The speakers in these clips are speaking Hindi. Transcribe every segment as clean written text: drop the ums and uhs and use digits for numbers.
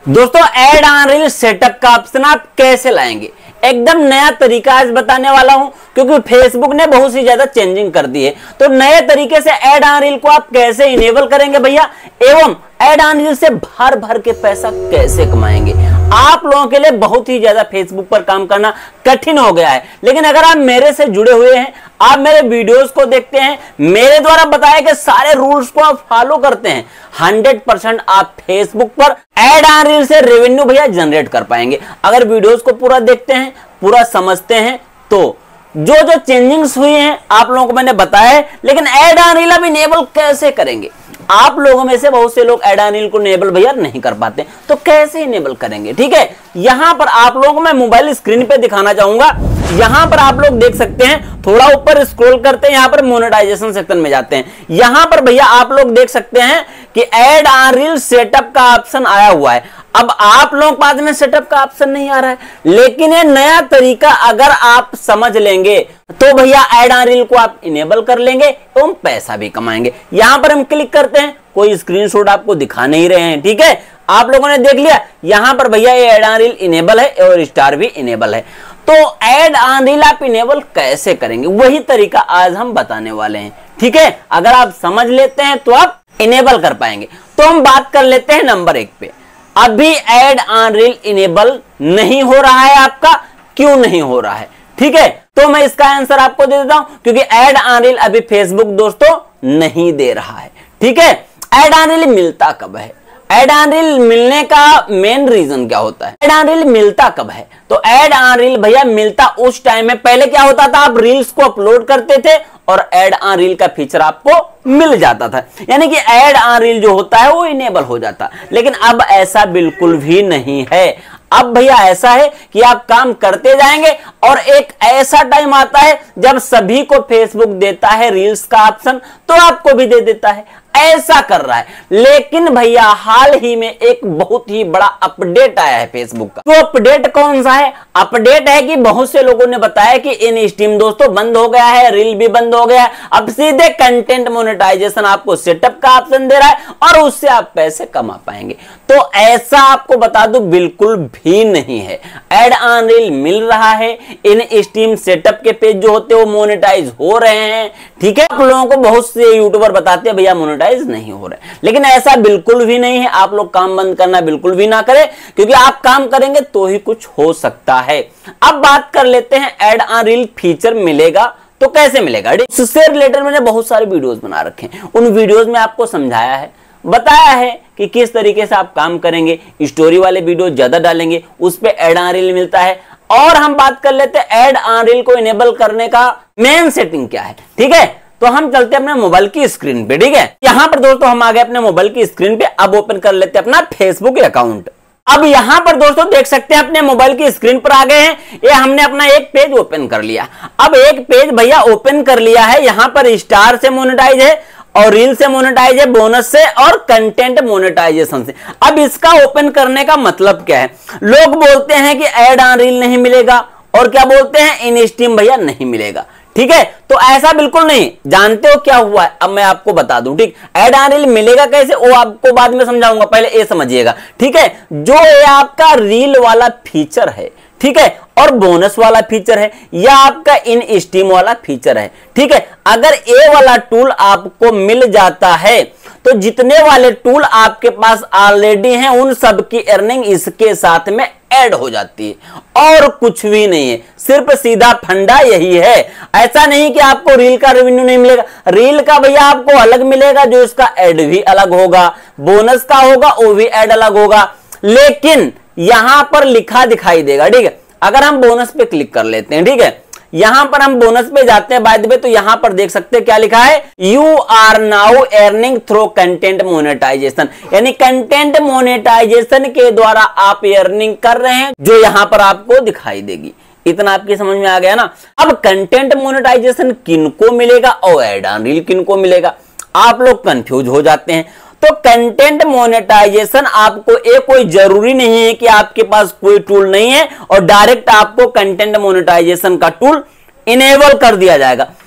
दोस्तों ऐड ऑन रील सेटअप का ऑप्शन आप कैसे लाएंगे, एकदम नया तरीका आज बताने वाला हूं, क्योंकि फेसबुक ने बहुत सी ज्यादा चेंजिंग कर दी है। तो नए तरीके से ऐड ऑन रील को आप कैसे इनेबल करेंगे भैया, एवं ऐड ऑन रील से भर भर के पैसा कैसे कमाएंगे। आप लोगों के लिए बहुत ही ज्यादा फेसबुक पर काम करना कठिन हो गया है, लेकिन अगर आप मेरे से जुड़े हुए हैं, आप मेरे वीडियोस को देखते हैं, मेरे द्वारा बताए गए सारे रूल्स को आप फॉलो करते हैं, 100% आप फेसबुक पर ऐड ऑन रील से रेवेन्यू भैया जनरेट कर पाएंगे। अगर वीडियोस को पूरा देखते हैं, पूरा समझते हैं, तो जो जो चेंजिंग्स हुई हैं आप लोगों को मैंने बताया है। लेकिन ऐड ऑन रील अब इनेबल कैसे करेंगे, आप लोगों में से बहुत से लोग ऐड ऑन रील को इनेबल भैया नहीं कर पाते, तो कैसे इनेबल करेंगे। ठीक है, यहां पर आप लोगों को मैं मोबाइल स्क्रीन पे दिखाना चाहूंगा। यहां पर आप लोग देख सकते हैं, थोड़ा ऊपर स्क्रॉल करते हैं, यहां पर मोनेटाइजेशन सेक्शन में जाते हैं। यहां पर भैया आप लोग देख सकते हैं कि ऐड ऑन रील सेटअप का ऑप्शन आया हुआ है। अब आप लोगों के पास में सेटअप का ऑप्शन नहीं आ रहा है, लेकिन ये नया तरीका अगर आप समझ लेंगे तो भैया ऐड ऑन रील को आप इनेबल कर लेंगे एवं पैसा भी कमाएंगे। यहां पर हम क्लिक करते हैं, कोई स्क्रीनशॉट आपको दिखा नहीं रहे हैं। ठीक है, आप लोगों ने देख लिया, यहां पर भैया ये ऐड ऑन रील इनेबल है और स्टार भी इनेबल है। तो ऐड ऑन रील आप इनेबल कैसे करेंगे, वही तरीका आज हम बताने वाले हैं। ठीक है, अगर आप समझ लेते हैं तो आप इनेबल कर पाएंगे। तो हम बात कर लेते हैं नंबर 1 पे। अभी ऐड ऑन रील इनेबल नहीं हो रहा है आपका, क्यों नहीं हो रहा है? ठीक है, तो मैं इसका आंसर आपको दे देता हूं, क्योंकि ऐड ऑन रील अभी फेसबुक दोस्तों नहीं दे रहा है। ठीक है, ऐड ऑन रील मिलता कब है, ऐड ऑन रील मिलने का मेन रीजन क्या होता है, ऐड ऑन रील मिलता कब है? तो ऐड ऑन रील भैया मिलता उस टाइम में, पहले क्या होता था, आप रील्स को अपलोड करते थे और ऐड ऑन रील का फीचर आपको मिल जाता था, यानी कि ऐड ऑन रील जो होता है वो इनेबल हो जाता। लेकिन अब ऐसा बिल्कुल भी नहीं है। अब भैया ऐसा है कि आप काम करते जाएंगे और एक ऐसा टाइम आता है जब सभी को फेसबुक देता है रील्स का ऑप्शन, तो आपको भी दे देता है, ऐसा कर रहा है। लेकिन भैया हाल ही में एक बहुत ही बड़ा अपडेट आया है फेसबुक का। तो अपडेट कौन सा है? अपडेट है कि बहुत से लोगों ने बताया कि इन स्ट्रीम दोस्तों बंद हो गया है, रील भी बंद हो गया है, अब सीधे कंटेंट मोनेटाइजेशन आपको सेटअप का ऑप्शन दे रहा है और उससे आप पैसे कमा पाएंगे। तो ऐसा आपको बता दूं बिल्कुल भी नहीं है। ऐड ऑन रील मिल रहा है, इन स्ट्रीम सेटअप के पेज जो होते हैं वो मोनेटाइज हो रहे हैं। ठीक है, आप लोगों को बहुत से यूट्यूबर बताते हैं भैया मोनेटाइज नहीं हो रहे, लेकिन ऐसा बिल्कुल भी नहीं है। आप लोग काम बंद करना बिल्कुल भी ना करें, क्योंकि आप काम करेंगे तो ही कुछ हो सकता है। अब बात कर लेते हैं ऐड ऑन रील फीचर मिलेगा तो कैसे मिलेगा। इससे रिलेटेड मैंने बहुत सारे वीडियोस बना रखे हैं, उन वीडियोस में आपको समझाया है, बताया है कि किस तरीके से आप काम करेंगे। स्टोरी वाले वीडियो ज्यादा डालेंगे, उस पे ऐड ऑन रील मिलता है। और हम बात कर लेते हैं ऐड ऑन रील को इनेबल करने का मेन सेटिंग क्या है। ठीक है, तो हम चलते हैं अपने मोबाइल की स्क्रीन पे। ठीक है, यहां पर दोस्तों हम आ गए अपने मोबाइल की स्क्रीन पे। अब ओपन कर लेते हैं अपना फेसबुक अकाउंट। अब यहां पर दोस्तों देख सकते हैं अपने मोबाइल की स्क्रीन पर आ गए हैं, ये हमने अपना एक पेज ओपन कर लिया। अब एक पेज भैया ओपन कर लिया है, यहां पर स्टार से मोनेटाइज है और रील से मोनेटाइज है, बोनस से और कंटेंट मोनेटाइजेशन से। अब इसका ओपन करने का मतलब क्या है? लोग बोलते हैं कि ऐड ऑन रील नहीं मिलेगा और क्या बोलते हैं, इन स्ट्रीम भैया नहीं मिलेगा। ठीक है, तो ऐसा बिल्कुल नहीं। जानते हो क्या हुआ है? अब मैं आपको बता दूं। ठीक, ऐड ऑन रील मिलेगा कैसे वो आपको बाद में समझाऊंगा, पहले ये समझिएगा। ठीक है, जो ये आपका रील वाला फीचर है, ठीक है, और बोनस वाला फीचर है, या आपका इन स्ट्रीम वाला फीचर है। ठीक है, अगर ये वाला टूल आपको मिल जाता है तो जितने वाले टूल आपके पास ऑलरेडी हैं उन सब की अर्निंग इसके साथ में ऐड हो जाती है, और कुछ भी नहीं है। सिर्फ सीधा फंडा यही है। ऐसा नहीं कि आपको रील का रेवेन्यू नहीं मिलेगा, रील का भैया आपको अलग मिलेगा, जो इसका ऐड भी अलग होगा, बोनस का होगा वो भी ऐड अलग होगा। लेकिन यहां पर लिखा दिखाई देगा। ठीक है, अगर हम बोनस पे क्लिक कर लेते हैं, ठीक है, यहां पर हम बोनस पे जाते हैं बाय द वे, तो यहां पर देख सकते हैं क्या लिखा है, you are now earning through content monetisation, यानी कंटेंट मोनेटाइजेशन के द्वारा आप अर्निंग कर रहे हैं, जो यहां पर आपको दिखाई देगी। इतना आपकी समझ में आ गया ना। अब कंटेंट मोनेटाइजेशन किनको मिलेगा और ऐड ऑन रील किनको मिलेगा, आप लोग कंफ्यूज हो जाते हैं। तो कंटेंट मोनेटाइजेशन आपको कोई जरूरी नहीं है कि आपके पास कोई टूल नहीं है और डायरेक्ट आपको कंटेंट मोनेटाइजेशन का टूल इनेबल कर दिया जाएगा।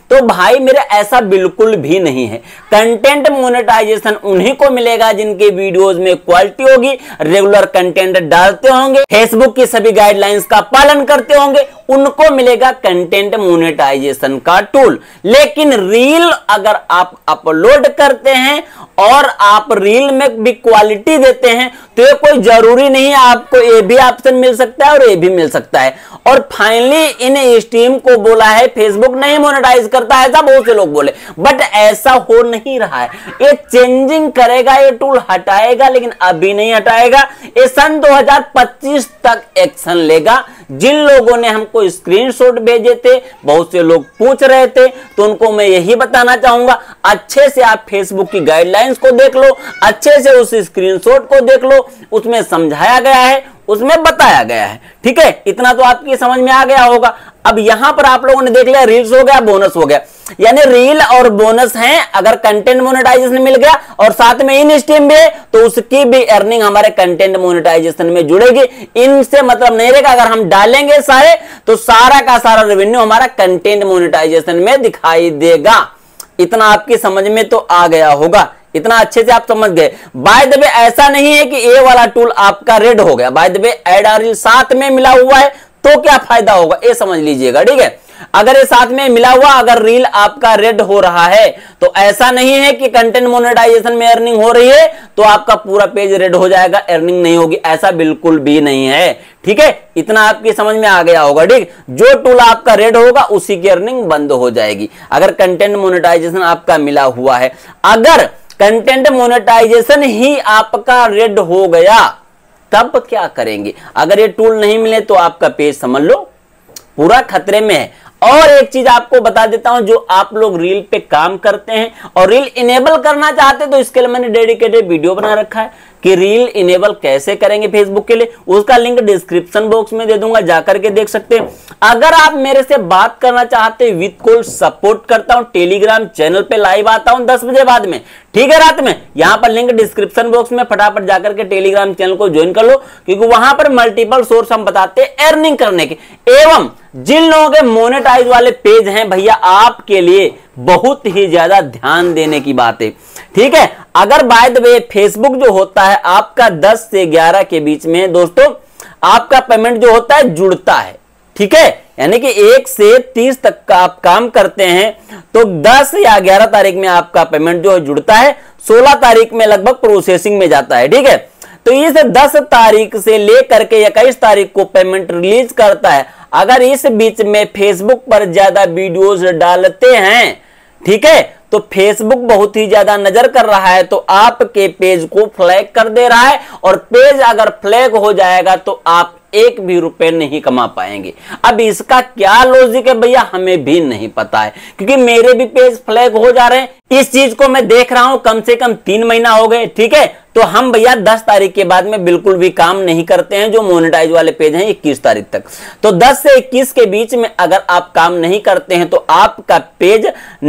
तो भाई मेरे ऐसा बिल्कुल भी नहीं है। कंटेंट मोनेटाइजेशन उन्हीं को मिलेगा जिनके वीडियोस में क्वालिटी होगी, रेगुलर कंटेंट डालते होंगे, फेसबुक की सभी गाइडलाइंस का पालन करते होंगे, उनको मिलेगा कंटेंट मोनेटाइजेशन का टूल। लेकिन रील अगर आप अपलोड करते हैं और आप रील में भी क्वालिटी देते हैं तो ये कोई जरूरी नहीं है, आपको ये भी ऑप्शन मिल सकता है और ये भी मिल सकता है। और फाइनली इन स्ट्रीम को बोला है फेसबुक नहीं मोनेटाइज करता है, ऐसा बहुत से लोग बोले, बट ऐसा हो नहीं रहा है। ये चेंजिंग करेगा, ये टूल हटाएगा, लेकिन अभी नहीं हटाएगा। ये सन 2025 तक एक्शन लेगा। जिन लोगों ने हमको स्क्रीनशॉट भेजे थे, बहुत से लोग पूछ रहे थे, तो उनको मैं यही बताना चाहूंगा, अच्छे से आप फेसबुक की गाइडलाइंस को देख लो, अच्छे से उस स्क्रीनशॉट को देख लो, उसमें समझाया गया है, उसमें बताया गया है। ठीक है, इतना तो आपकी समझ में आ गया होगा। अब यहां पर आप लोगों ने देख लिया, रील्स हो गया, बोनस हो गया, यानी रील और बोनस हैं। अगर कंटेंट मोनेटाइजेशन मिल गया और साथ में इन स्ट्रीम भी है तो उसकी भी अर्निंग हमारे कंटेंट मोनेटाइजेशन में जुड़ेगी। इनसे मतलब नहीं रहेगा, अगर हम डालेंगे सारे तो सारा का सारा रेवेन्यू हमारा कंटेंट मोनेटाइजेशन में दिखाई देगा। इतना आपकी समझ में तो आ गया होगा, इतना अच्छे से आप समझ गए। बाय द वे ऐसा नहीं है कि ये वाला टूल आपका रेड हो गया, by the way add on reel साथ में मिला हुआ है तो क्या फायदा होगा ये समझ लीजिएगा। ठीक है, अगर ये साथ में मिला हुआ, अगर रील आपका रेड हो रहा है तो ऐसा नहीं है कि कंटेंट मोनेटाइजेशन में अर्निंग हो रही है तो आपका पूरा पेज रेड हो जाएगा, अर्निंग नहीं होगी, ऐसा बिल्कुल भी नहीं है। ठीक है, इतना आपकी समझ में आ गया होगा। ठीक, जो टूल आपका रेड होगा उसी की अर्निंग बंद हो जाएगी अगर कंटेंट मोनेटाइजेशन आपका मिला हुआ है। अगर कंटेंट मोनेटाइजेशन ही आपका रेड हो गया तब क्या करेंगे? अगर ये टूल नहीं मिले तो आपका पेज समझ लो पूरा खतरे में है। और एक चीज आपको बता देता हूं, जो आप लोग रील पे काम करते हैं और रील इनेबल करना चाहते हैं तो इसके लिए मैंने डेडिकेटेड वीडियो बना रखा है कि रील इनेबल कैसे करेंगे फेसबुक के लिए। उसका लिंक डिस्क्रिप्शन बॉक्स में दे दूंगा, जाकर के देख सकते हैं। अगर आप मेरे से बात करना चाहते हैं, विद कॉल सपोर्ट करता हूं, टेलीग्राम चैनल पे लाइव आता हूं 10 बजे बाद में, ठीक है, रात में। यहां पर लिंक डिस्क्रिप्शन बॉक्स में, फटाफट जाकर के टेलीग्राम चैनल को ज्वाइन कर लो, क्योंकि वहां पर मल्टीपल सोर्स हम बताते हैं अर्निंग करने के। एवं जिन लोगों के मोनेटाइज वाले पेज हैं भैया, आपके लिए बहुत ही ज्यादा ध्यान देने की बात है। ठीक है, अगर बाय द वे फेसबुक जो होता है आपका 10 से 11 के बीच में दोस्तों आपका पेमेंट जो होता है जुड़ता है। ठीक है, यानी कि 1 से 30 तक का आप काम करते हैं तो 10 या 11 तारीख में आपका पेमेंट जो है जुड़ता है, 16 तारीख में लगभग प्रोसेसिंग में जाता है। ठीक है, तो इस 10 तारीख से लेकर के 21 तारीख को पेमेंट रिलीज करता है। अगर इस बीच में फेसबुक पर ज्यादा वीडियोस डालते हैं, ठीक है, तो फेसबुक बहुत ही ज्यादा नजर कर रहा है, तो आपके पेज को फ्लैग कर दे रहा है। और पेज अगर फ्लैग हो जाएगा तो आप 1 भी रुपए नहीं कमा पाएंगे। अब इसका क्या लॉजिक है भैया, हमें भी नहीं पता है, क्योंकि मेरे भी पेज फ्लैग हो जा रहे हैं। इस चीज को मैं देख रहा हूं कम से कम 3 महीना हो गए। ठीक है, तो हम भैया 10 तारीख के बाद में बिल्कुल भी काम नहीं करते हैं, जो मोनेटाइज वाले पेज हैं 21 तारीख तक। तो 10 से 21 के बीच में अगर आप काम नहीं करते हैं तो आपका पेज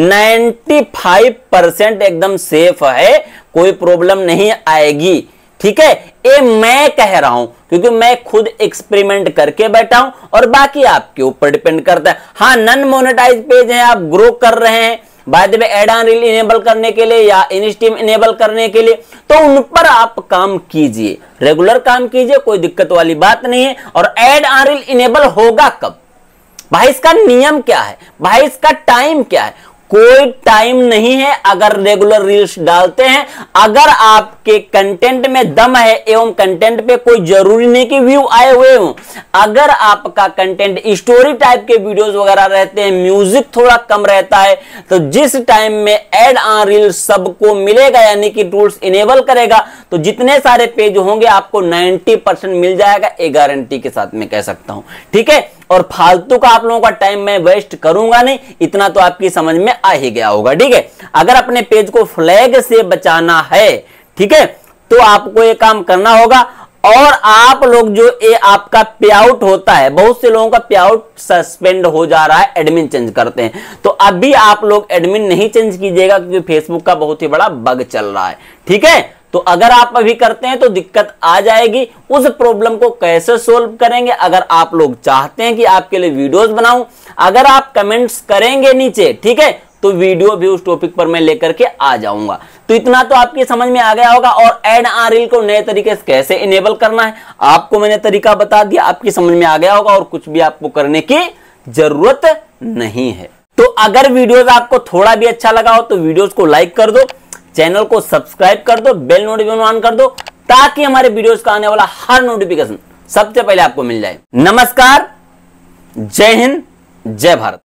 95% एकदम सेफ है, कोई प्रॉब्लम नहीं आएगी। ठीक है, ये मैं कह रहा हूं क्योंकि मैं खुद एक्सपेरिमेंट करके बैठा हूं, और बाकी आपके ऊपर डिपेंड करता है। हाँ, नॉन मोनेटाइज पेज हैं, आप ग्रो कर रहे हैं by the way add on reel enable करने के लिए या इन स्ट्रीम इनेबल करने के लिए, तो उन पर आप काम कीजिए, रेगुलर काम कीजिए, कोई दिक्कत वाली बात नहीं है। और ऐड ऑन रील इनेबल होगा कब भाई, इसका नियम क्या है भाई, इसका टाइम क्या है? कोई टाइम नहीं है। अगर रेगुलर रील्स डालते हैं, अगर आपके कंटेंट में दम है एवं कंटेंट पे कोई जरूरी नहीं कि व्यू आए हुए हों, अगर आपका कंटेंट स्टोरी टाइप के वीडियोस वगैरह रहते हैं, म्यूजिक थोड़ा कम रहता है, तो जिस टाइम में ऐड ऑन रील सबको मिलेगा, यानी कि टूल्स इनेबल करेगा, तो जितने सारे पेज होंगे आपको 90% मिल जाएगा, ये गारंटी के साथ मैं कह सकता हूं। ठीक है, और फालतू का आप लोगों का टाइम मैं वेस्ट करूंगा नहीं, इतना तो आपकी समझ में आ ही गया होगा। ठीक है, अगर अपने पेज को फ्लैग से बचाना है, ठीक है, तो आपको ये काम करना होगा। और आप लोग जो ये आपका पे आउट होता है, बहुत से लोगों का पे आउट सस्पेंड हो जा रहा है, एडमिन चेंज करते हैं, तो अभी आप लोग एडमिन नहीं चेंज कीजिएगा, क्योंकि फेसबुक का बहुत ही बड़ा बग चल रहा है। ठीक है, तो अगर आप अभी करते हैं तो दिक्कत आ जाएगी। उस प्रॉब्लम को कैसे सोल्व करेंगे, अगर आप लोग चाहते हैं कि आपके लिए वीडियोस बनाऊं, अगर आप कमेंट्स करेंगे नीचे, ठीक है, तो वीडियो भी उस टॉपिक पर मैं लेकर के आ जाऊंगा। तो इतना तो आपकी समझ में आ गया होगा। और ऐड ऑन रील को नए तरीके से कैसे इनेबल करना है आपको मैंने तरीका बता दिया, आपकी समझ में आ गया होगा और कुछ भी आपको करने की जरूरत नहीं है। तो अगर वीडियोस आपको थोड़ा भी अच्छा लगा हो तो वीडियोस को लाइक कर दो, चैनल को सब्सक्राइब कर दो, बेल नोटिफिकेशन ऑन कर दो, ताकि हमारे वीडियोस का आने वाला हर नोटिफिकेशन सबसे पहले आपको मिल जाए। नमस्कार, जय हिंद, जय भारत।